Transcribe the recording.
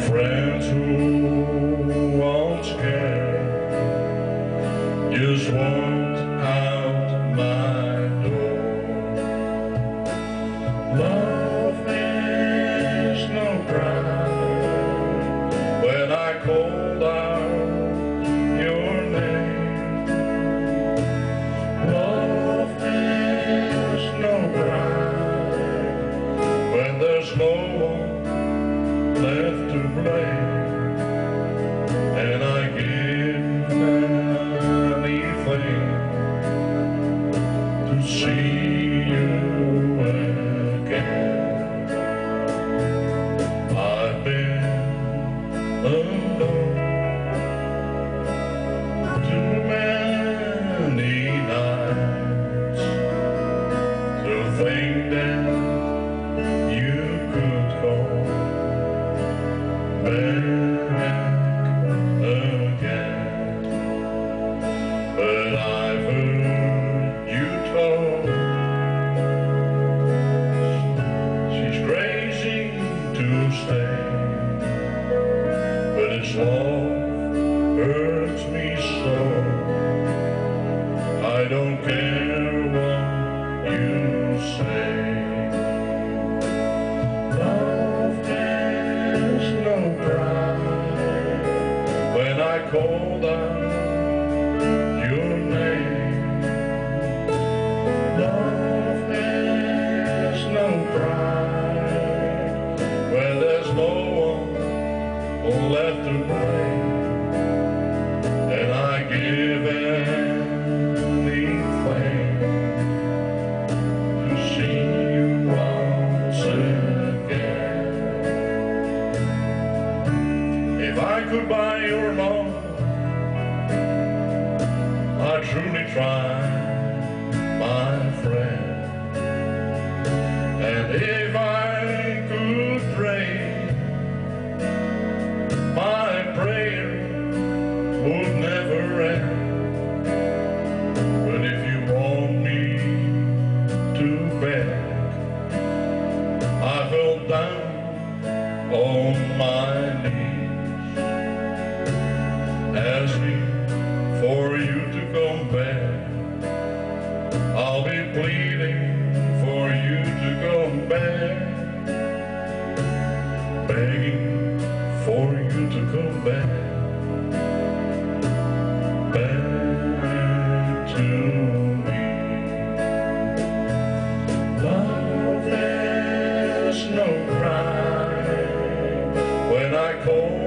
Friends who won't care just walked out my door. Love is no crime when I called out your name. Love is no crime when there's no one left to blame, and I give anything to see you again. I've been alone too many nights to think that you could call back again, but I've heard you talk. She's crazy to stay, but this love hurts me so. I don't care what you say. When I called out your name, love is no pride when there's no one left to blame, and I give anything to see you once again. If I could buy your love, I'd truly try, my friend. And if I could pray, my prayer would never end. But if you want me to beg, I fell down on my knees, asking for you to come back. I'll be pleading for you to come back, begging for you to come back, back to me. Love is no crime when I call